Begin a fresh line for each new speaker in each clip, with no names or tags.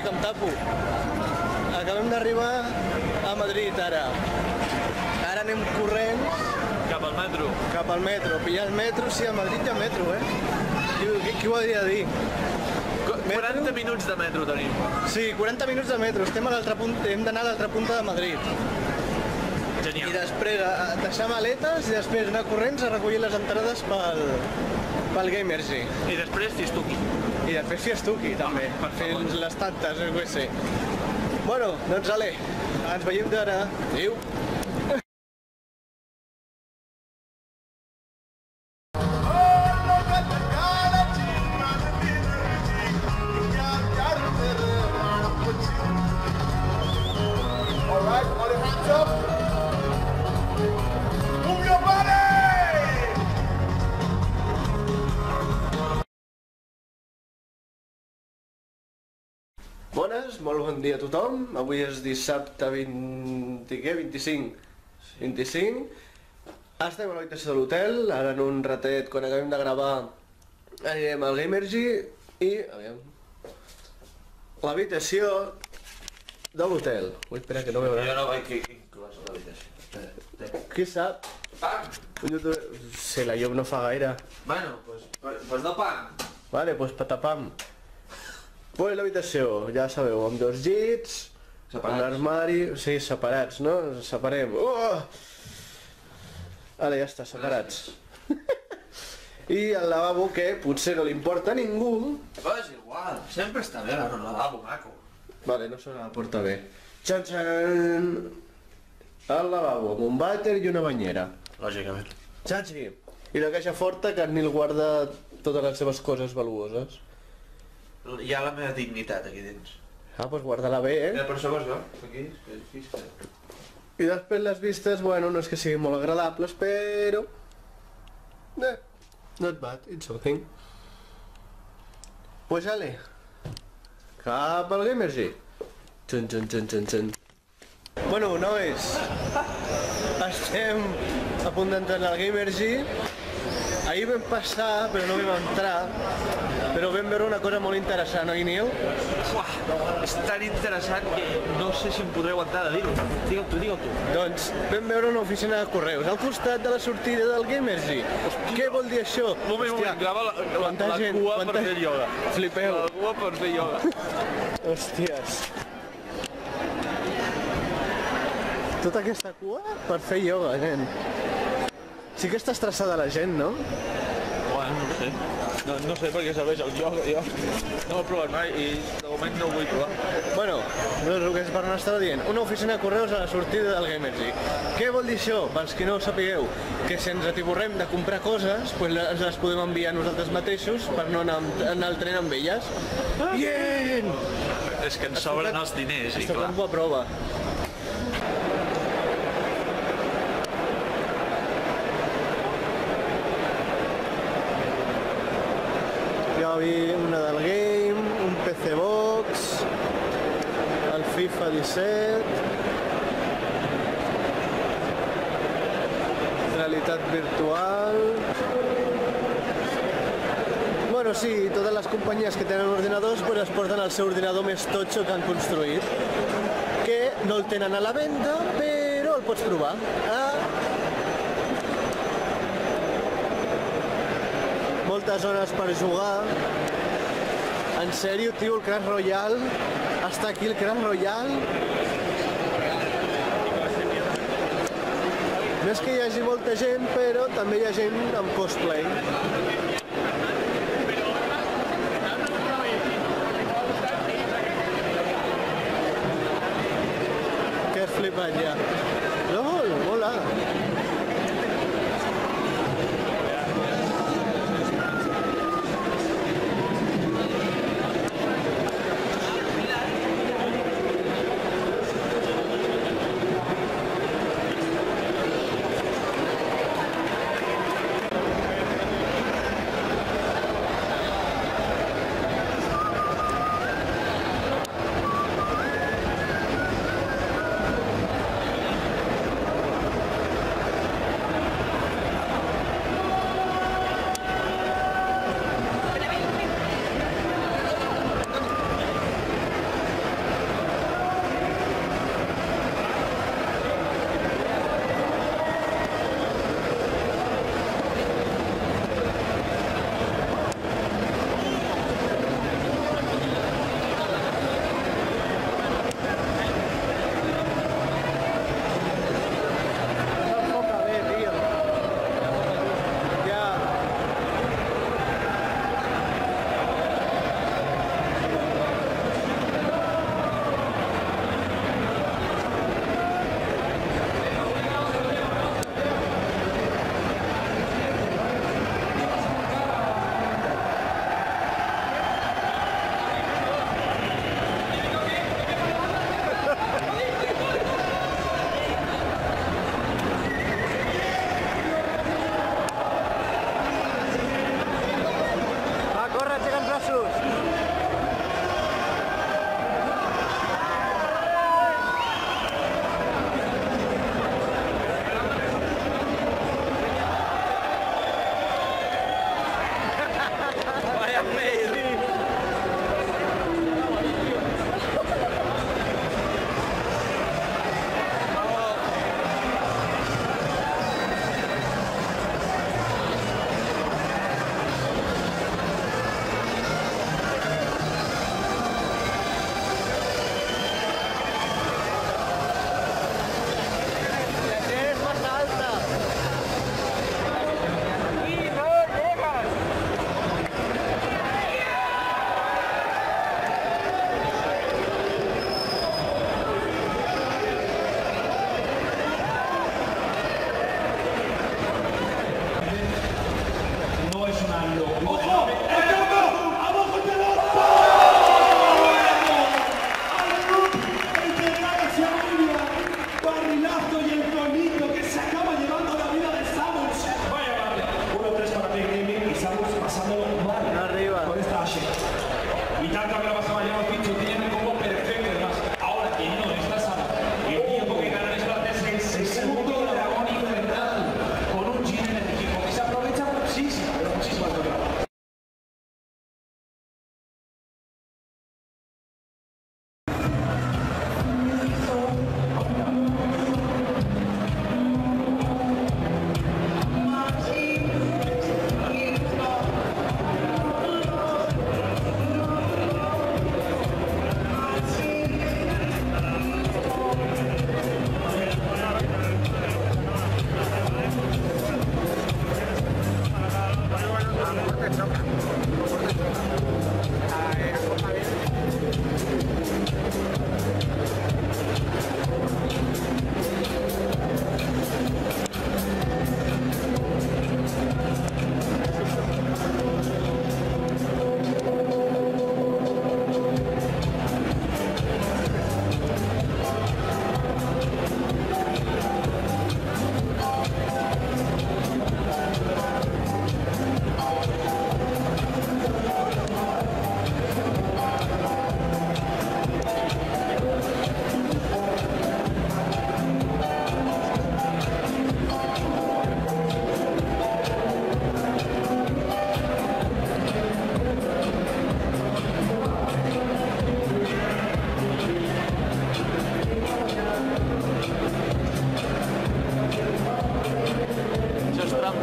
que em tapo. Acabem d'arribar a Madrid ara. Ara anem corrents
Cap al metro.
cap al metro. Pillar el metro, sí, a Madrid hi ha metro, Qui ho havia de dir?
40 minuts de metro tenim.
Sí, 40 minuts de metro. Estem a l'altra punta, hem d'anar a l'altra punta de Madrid. I
Genial.
després deixar maletes i després anar corrents a recollir les entrades pel Gamergy.
I després Fistuki.
I després Fiestuki, també,
per favor.
fins les tantes, no ho sé. Bueno, doncs ale, ens veiem d'ara. Adéu. Bones, molt bon dia a tothom. Avui és dissabte 25. Estem a l'habitació de l'hotel, ara en un ratet, quan acabem de gravar, anirem al Gamergy i... l'habitació de l'hotel. Ui, espera, que no veurà.
Jo no vaig inclòs a l'habitació.
Qui sap?
Pam!
Sí, la llum no fa gaire.
Bueno, pues no pam.
Vale, pues patapam. Pues l'habitació, ja sabeu, amb dos llits,
Separats.
un armari, sí, separats, no? Ens separem. Ara ja està, separats. I el lavabo que potser no li importa a ningú.
Però és igual, sempre està bé el lavabo, maco.
Vale, no se la porta bé. Txan, txan! El lavabo, amb un vàter i una banyera.
Lògicament.
Txatxi! I la caixa forta que en Nil guarda totes les seves coses valuoses.
Hi ha la meva dignitat aquí dins.
Ah, doncs guarda-la bé,
Per això vas, aquí, aquí.
I després les vistes, bueno, no és que siguin molt agradables, però... not bad, it's something. Pues ale, cap al Gamergy. Txun, txun, txun, txun, txun. Bueno, nois, estem a punt d'entrar al Gamergy. Ahir vam passar, però no vam entrar, però vam veure una cosa molt interessant, oi, Nil?
Uah, és tan interessant que no sé si em podré aguantar de dir-ho. Digue-ho tu.
Doncs vam veure una oficina de correus al costat de la sortida del Gamergy. Què vol dir això?
Un moment, grava
quanta
la
gent,
cua
quanta-
per fer ioga.
Flipeu.
La cua per fer ioga.
Hòsties. Tota aquesta cua per fer ioga, nen. Sí que està estressada la gent, no?
Bueno, no sé. No sé per què serveix el ioga, jo no ho he provat mai i de moment no ho vull provar.
Bueno, doncs el que per on estava dient, una oficina de correus a la sortida del Gamergy. Què vol dir això? Pels que no ho sapigueu, que si ens atiborrem de comprar coses, doncs les podem enviar nosaltres mateixos per no anar al tren amb elles. Bien!
És que ens sobren els diners i
Esto
clar.
campo a prova. Ja vi una del Game, un PC Box, el FIFA 17, realitat virtual... Bueno, sí, totes les companyies que tenen ordinadors pues es porten el seu ordinador més totxo que han construït, que no el tenen a la venda, però el pots provar. Moltes hores per jugar. En sèrio, tio, el Crash Royale? Està aquí el Crash Royale? No és que hi hagi molta gent, però també hi ha gent amb cosplay. Que és flipat ja. LOL, mola.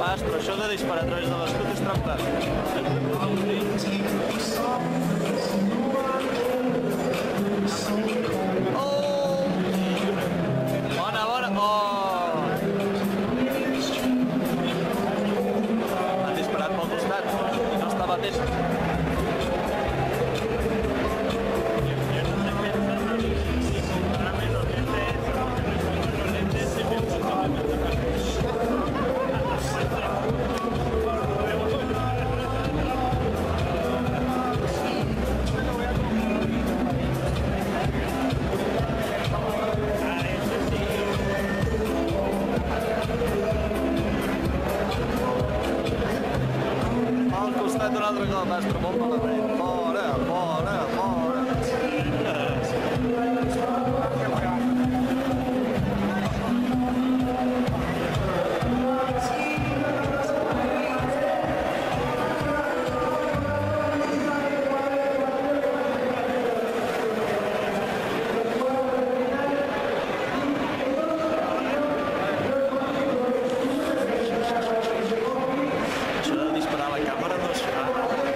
Mastro, això de disparar a través de l'escut és trampat. Oh! Bona, bona! Oh! Han disparat pel costat i no estava atent. Al costat un altre cop, Mastro, molt malament. Fora, fora, fora. Això de disparar a la càmera no es fa.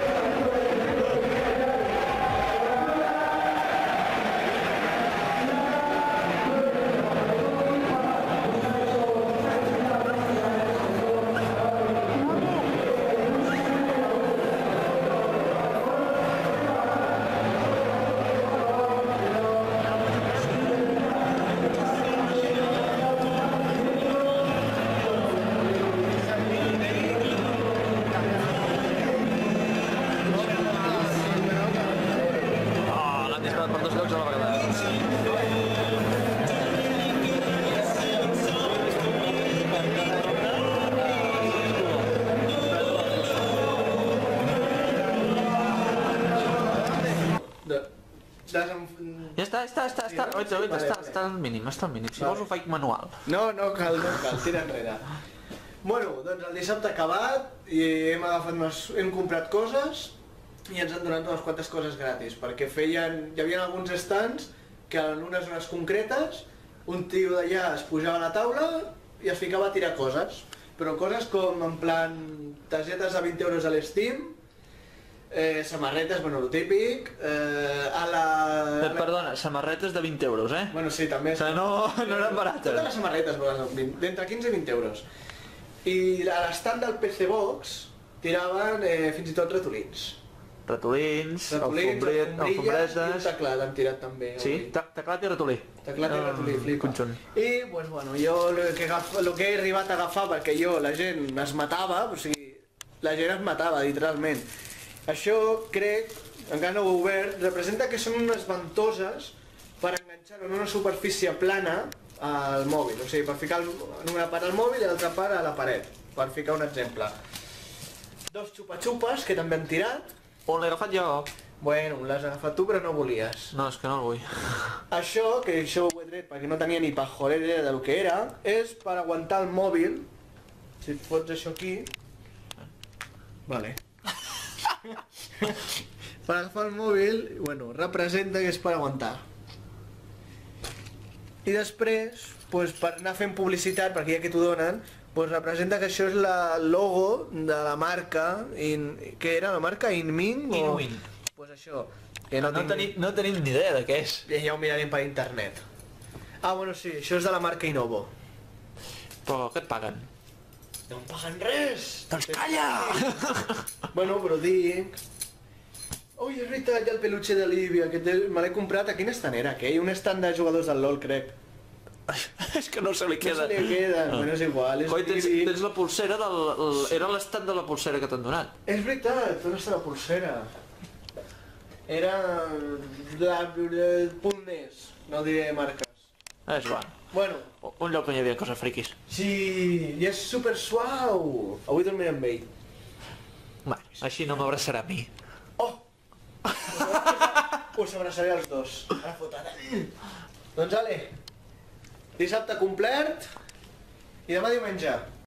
Oh, l'han disparat per dos llocs a la vegada. Ja està. Oita, està al mínim, està al mínim. Si vols ho faig manual.
No cal, tira enrere. Bueno, doncs el dissabte ha acabat i hem comprat coses i ens han donat unes quantes coses gratis, perquè hi havia alguns stands que en unes zones concretes un tio d'allà es pujava a la taula i es ficava a tirar coses, però coses com en plan targetes de 20 euros a l'Steam, samarretes, bueno, el típic,
Perdona, samarretes de 20 euros, eh?
Bueno, sí, també.
O sigui, no eren barates.
Totes les samarretes, d'entre 15 i 20 euros. I a l'estand del PC Box tiraven fins i tot ratolins.
Ratolins,
Alfombrilles i un
alfombretes...
teclat han tirat també.
Sí, teclat i ratolí.
Teclat i ratolí, flipa.
Conjunt.
I, doncs, bueno, jo el que he arribat a agafar, perquè la gent es matava, o sigui, la gent es matava, literalment. Això, crec, encara no ho he obert, representa que són unes ventoses per enganxar-ho en una superfície plana al mòbil, o sigui, per ficar una part al mòbil i l'altra part a la paret, per ficar un exemple. Dos xupa-xupes que també han tirat.
On l'he agafat jo?
Bueno, l'has agafat tu però no volies.
No, és que no el vull.
Això, que això ho he tret perquè no tenia ni pajolera idea del que era, és per aguantar el mòbil. Si et fots això aquí... Vale. Per agafar el mòbil, bueno, representa que és per aguantar. I després, pues, per anar fent publicitat, perquè ja que t'ho donen, pues representa que això és el logo de la marca, què era la marca? Inmin?
Inwin.
Pues això.
No tenim ni idea de què és.
Ja ho mirarem per internet. Ah, bueno, sí, això és de la marca Inovo.
Però què et paguen?
No em paguen res!
Doncs calla!
Bueno, però dic... Ui, és veritat, ja el peluche de Líbia, que me l'he comprat. A quin estant era, aquell? Un estant de jugadors del LOL, crec.
És que no se li queda.
No se li queda, bueno, és igual.
Coi, tens la pulsera del... Era l'estat de la pulsera que t'han donat.
És veritat, on està la pulsera? Era... .nes, no diré marques.
És bo.
Bueno.
Un lloc on hi havia coses friquis.
Sí, i és super suau. Avui dormiré amb ell.
Bueno, així no m'abraçarà a mi.
Oh! Us abraçaré els dos. Ara fotada. Doncs ale, dissabte complet i demà diumenge.